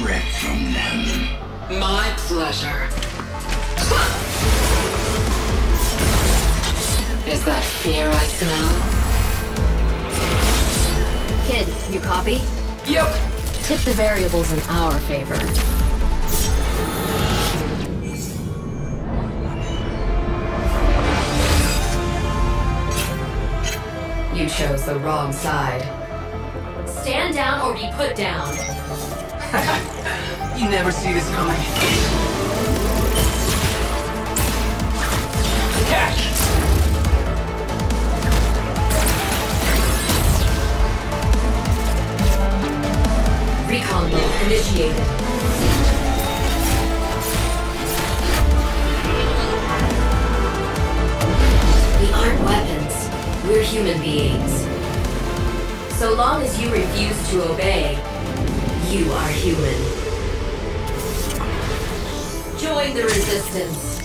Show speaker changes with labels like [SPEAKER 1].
[SPEAKER 1] threat from them.
[SPEAKER 2] My pleasure. Is that fear I smell?
[SPEAKER 3] Kid, you copy?
[SPEAKER 2] Yep.
[SPEAKER 3] Tip the variables in our favor. You chose the wrong side. Stand down or be put down.
[SPEAKER 2] You never see this coming. Catch!
[SPEAKER 3] Recon mode initiated. We aren't weapons. We're human beings. So long as you refuse to obey, you are human. Join the resistance.